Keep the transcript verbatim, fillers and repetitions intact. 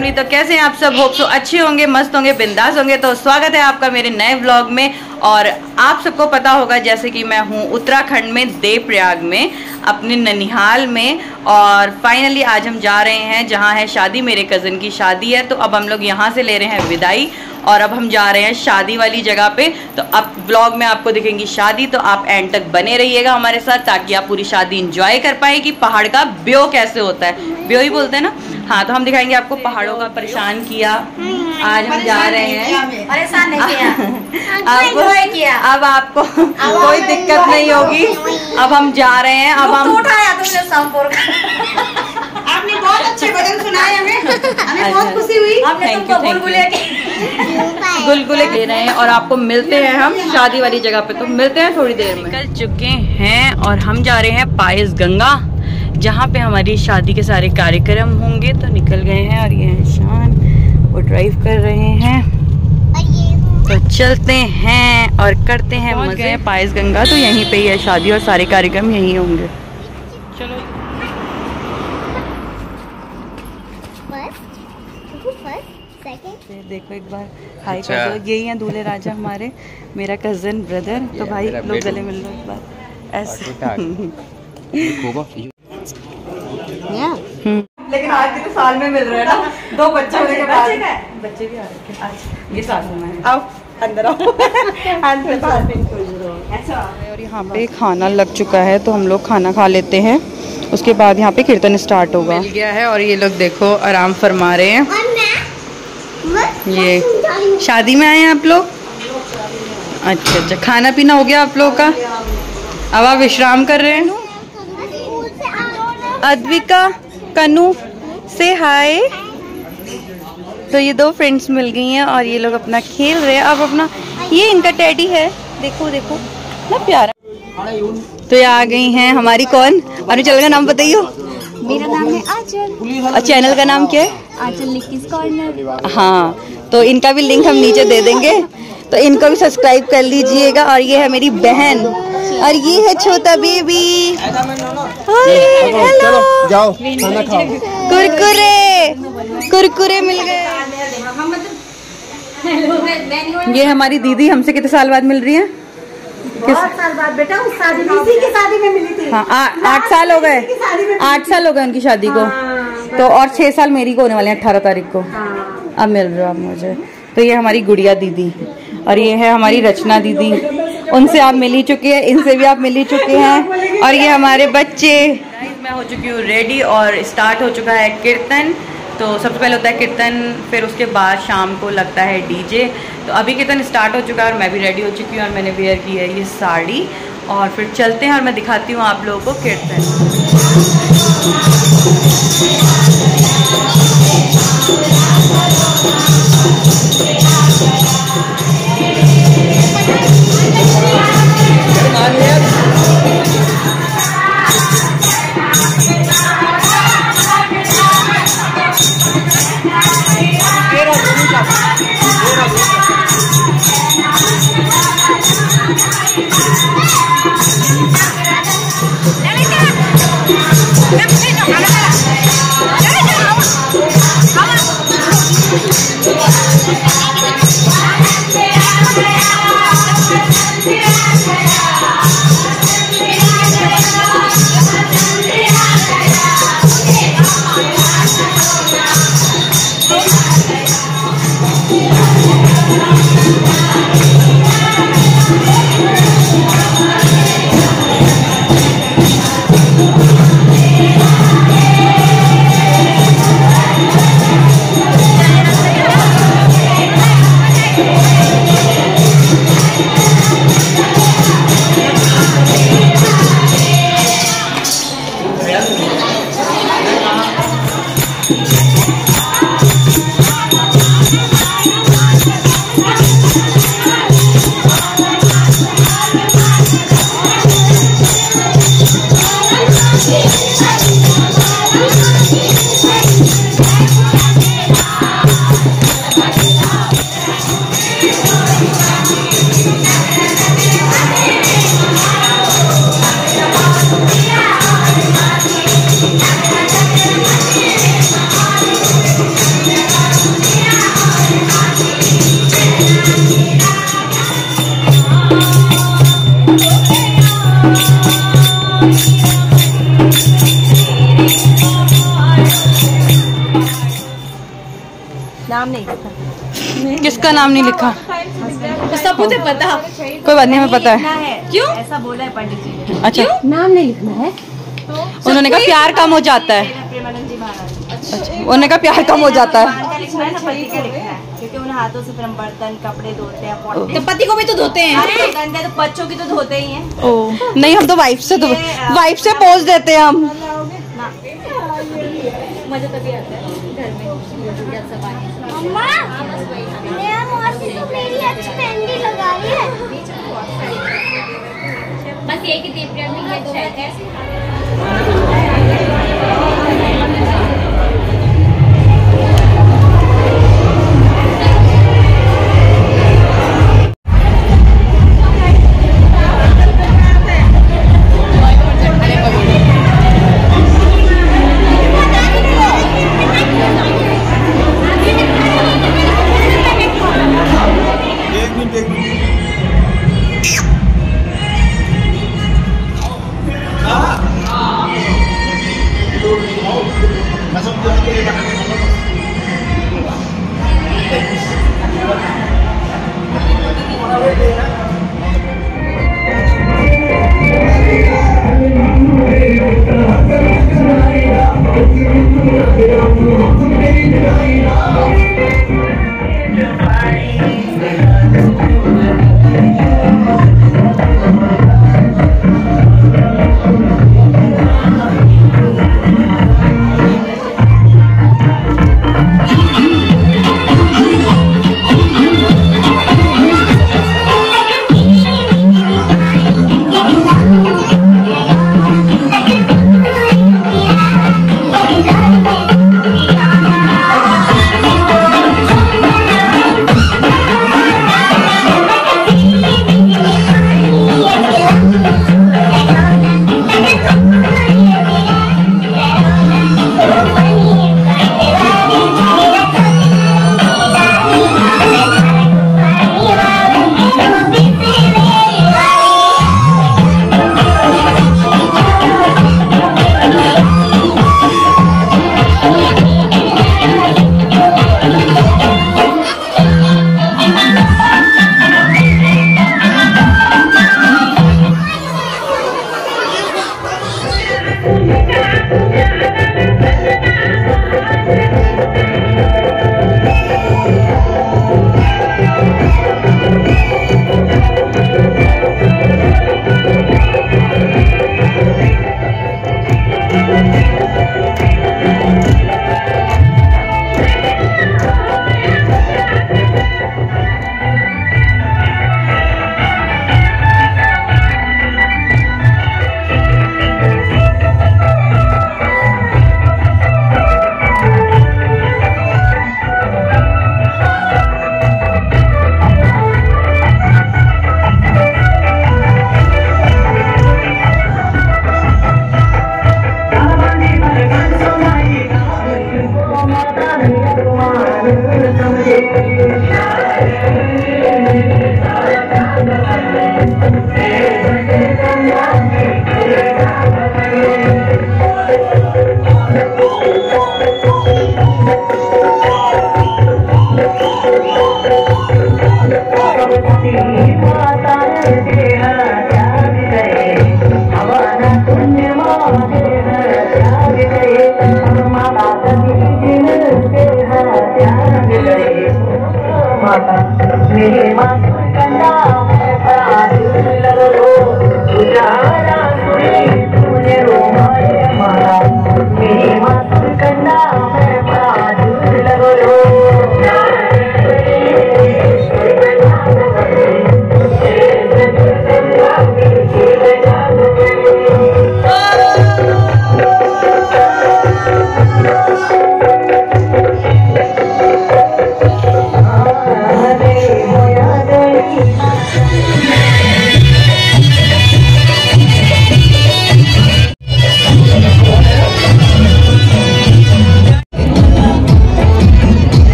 Family. तो कैसे हैं आप सब? होप सो अच्छे होंगे, मस्त होंगे, बिंदास होंगे। तो स्वागत है आपका मेरे नए व्लॉग में। और आप सबको पता होगा जैसे कि मैं हूँ उत्तराखंड में देवप्रयाग में अपने ननिहाल में। और फाइनली आज हम जा रहे हैं जहाँ है शादी, मेरे कज़न की शादी है। तो अब हम लोग यहाँ से ले रहे हैं विदाई और अब हम जा रहे हैं शादी वाली जगह पे। तो अब व्लॉग में आपको दिखेंगी शादी, तो आप एंड तक बने रहिएगा हमारे साथ ताकि आप पूरी शादी एंजॉय कर पाए कि पहाड़ का ब्यो कैसे होता है। ब्यो ही बोलते हैं ना? हाँ, तो हम दिखाएंगे आपको पहाड़ों का। परेशान किया, आज हम जा रहे हैं। परेशान नहीं किया। अब किया। अब आपको कोई दिक्कत नहीं होगी। अब हम जा रहे हैं। अब हम उठाया तुमने शामपुर का। आपने बहुत अच्छे भजन सुनाए हमें, हमें बहुत खुशी हुई। हमने तुमको गुलगुले गुलगुले ले रहे हैं और आपको मिलते हैं हम शादी वाली जगह पे। तो मिलते हैं थोड़ी देर में। निकल चुके हैं और हम जा रहे हैं पायस गंगा, जहाँ पे हमारी शादी के सारे कार्यक्रम होंगे। तो निकल गए हैं और ये है शान, वो ड्राइव कर रहे हैं। तो चलते हैं और करते हैं मजे। गए पायस गंगा, तो यहीं पे ही है शादी और सारे कार्यक्रम यहीं होंगे। चलो देखो एक बार हाय अच्छा। कर दो। यही है दूल्हे राजा हमारे, मेरा कजन ब्रदर। तो भाई लोग गले मिल लो एक बार ऐसे। लेकिन आज के तो साल में मिल रहे हैं ना, दो बच्चे होने के बाद। बच्चे भी आ रहे हैं आज, ये साल में। आओ अंदर आओ। और यहाँ पे खाना लग चुका है तो हम लोग खाना खा लेते हैं, उसके बाद यहाँ पे कीर्तन स्टार्ट होगा। मिल गया है और ये लोग देखो आराम फरमा रहे हैं। ये शादी में आए हैं आप लोग? अच्छा अच्छा, खाना पीना हो गया आप लोगों का? अब आप विश्राम कर रहे हैं। अद्विका, कनु से हाय। तो ये दो फ्रेंड्स मिल गई हैं और ये लोग अपना खेल रहे हैं। अब अपना ये इनका टैडी है, देखो देखो ना प्यारा। तो ये आ गई हैं हमारी कौन? अनुचल का नाम बताइयो। मेरा नाम है आंचल। और चैनल का नाम क्या है? आंचल निक्कीज कॉर्नर। हाँ, तो इनका भी लिंक हम नीचे दे देंगे, तो इनको भी सब्सक्राइब कर लीजिएगा। और ये है मेरी बहन और ये है छोटा बेबी। हेलो, जाओ खाना खाओ। कुरकुरे कुरकुरे मिल गए। ये हमारी दीदी हमसे कितने साल बाद मिल रही है? बहुत साल बाद बेटा, उस शादी में, इसी की शादी में मिली थी। हाँ, आ, आठ साल हो गए। आठ साल हो गए उनकी शादी को। तो और छह साल मेरी को होने वाले हैं अठारह तारीख को। अब मिल रहे हो आप मुझे। तो ये हमारी गुड़िया दीदी और ये है हमारी रचना दीदी। उनसे आप मिल ही चुके हैं, इनसे भी आप मिल ही चुके हैं। और ये हमारे बच्चे। मैं हो चुकी हूँ रेडी और स्टार्ट हो चुका है कीर्तन। तो सबसे पहले होता है कीर्तन, फिर उसके बाद शाम को लगता है डीजे। तो अभी कीर्तन स्टार्ट हो चुका है और मैं भी रेडी हो चुकी हूँ और मैंने वेयर की है ये साड़ी। और फिर चलते हैं और मैं दिखाती हूँ आप लोगों को कीर्तन। नाम नहीं लिखा। किसका नाम नहीं लिखा? तो सब मुझे पता। कोई बात नहीं, हमें पता है। क्यों ऐसा बोला है पंडित जी ने? अच्छा, नाम नहीं लिखना है। तो उन्होंने कहा प्यार कम हो जाता है। प्रेमानंद जी महाराज। अच्छा, उन्होंने कहा प्यार कम हो जाता है क्योंकि उन्हें हाथों से फिर हम बर्तन कपड़े धोते हैं। तो पति को भी तो धोते हैं। गंदे तो बच्चों की तो धोते ही हैं। ओ नहीं, हम तो वाइफ से तो वाइफ से पोज देते हैं हम। मजा तभी आता है घर में। बस एक ही दीप माता मेरे माता